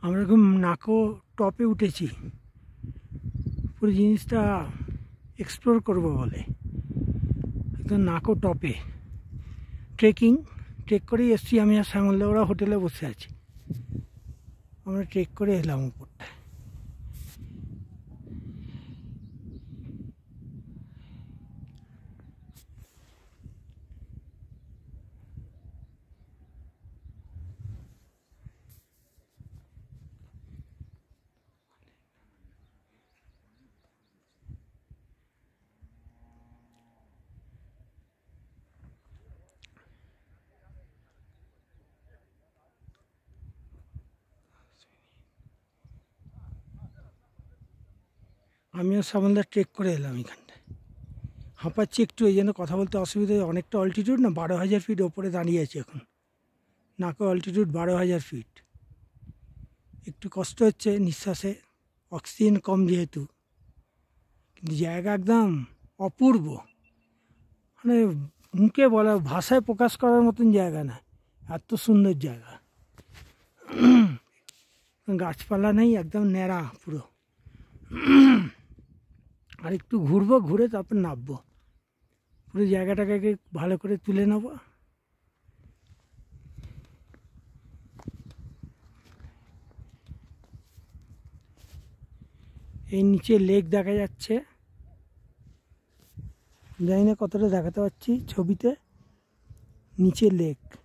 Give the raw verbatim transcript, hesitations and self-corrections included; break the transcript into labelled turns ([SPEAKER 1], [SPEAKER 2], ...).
[SPEAKER 1] আমরা এখন নাকো টপে উঠেছি, পুরো জিনিসটা এক্সপ্লোর করব বলে একদম নাকো টপে ট্রেকিং ট্রেক করেই এসছি। আমি আর শ্যামলদা ওরা হোটেলে বসে আছি, আমরা ট্রেক করে এলাম উপরটায়। আমিও শ্যামলদা ট্রেক করে এলাম এখানটায়, হাঁপাচ্ছি একটু, এই জন্য কথা বলতে অসুবিধা। অনেকটা অল্টিটিউড না, বারো হাজার ফিট ওপরে দাঁড়িয়ে আছি এখন। নাকো অল্টিটিউড বারো হাজার ফিট, একটু কষ্ট হচ্ছে নিঃশ্বাসে, অক্সিজেন কম যেহেতু, কিন্তু জায়গা একদম অপূর্ব, মানে মুখে বলা ভাষায় প্রকাশ করার মতন জায়গা না, এত সুন্দর জায়গা। গাছপালা নেই, একদম ন্যাড়া পুরো। আর একটু ঘুরবো, ঘুরে তারপর নামবো, পুরো জায়গাটাকে ভালো করে তুলে নেবো। এই নিচে লেক দেখা যাচ্ছে, জানি না কতটা দেখাতে পারছি ছবিতে, নিচে লেক।